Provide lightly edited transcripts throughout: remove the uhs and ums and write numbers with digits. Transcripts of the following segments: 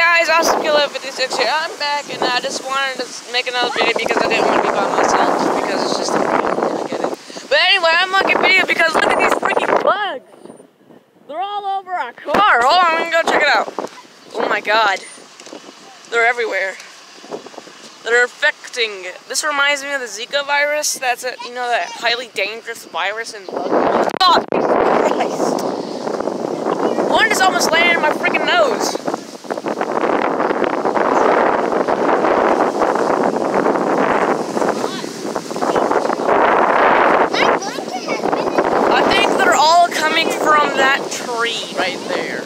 guys, AwesomeKiller56 here. I'm back, and I just wanted to make another video because I didn't want to be by myself because it's just a video. I get it. But anyway, I'm making a video because look at these freaking bugs. They're all over our car. Hold on, I'm gonna go check it out. Oh my god, they're everywhere. They're affecting. This reminds me of the Zika virus. That's a, you know, that highly dangerous virus in bugs. Oh, Christ! One just almost landed in my freaking nose. I think they're all coming from that tree right there.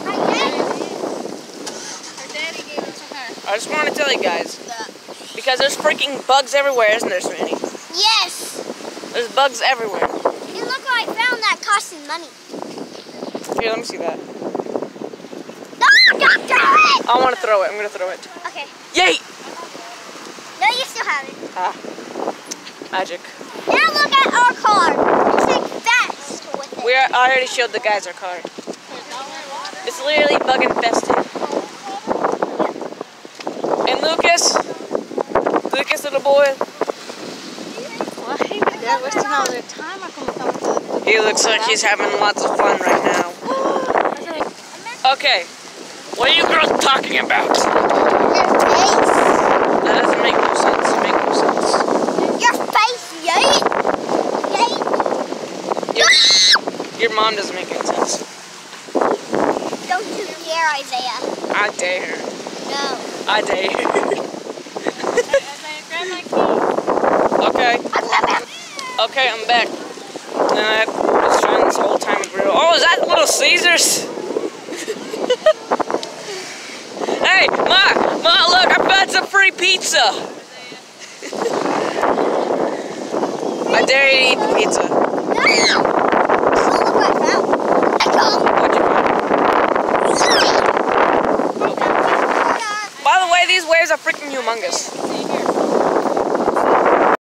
I just want to tell you guys, because there's freaking bugs everywhere, isn't there, Smitty? Yes. There's bugs everywhere. You look like I found that costing money. Here, let me see that. No, don't throw it! I want to throw it. I'm going to throw it. Okay. Yay! No, you still have it. Ah. Magic. Now look at our car. It's like fast with it. I already showed the guys our car. It's literally bug infested. And Lucas, little boy. They're wasting all their time. He looks like he's having lots of fun right now. Okay, what are you girls talking about? Your face. That doesn't make no sense. Make no sense. Your face, yay! Yay! Your mom doesn't make any sense. Don't you dare, Isaiah. I dare. No. I dare. Okay. Okay, I'm back. And I was trying this whole time to grill. Oh, is that Little Caesars? Hey, Ma, look, I found some free pizza. I dare you to eat the pizza. No. Don't look like that. What'd you find? By the way, these waves are freaking humongous.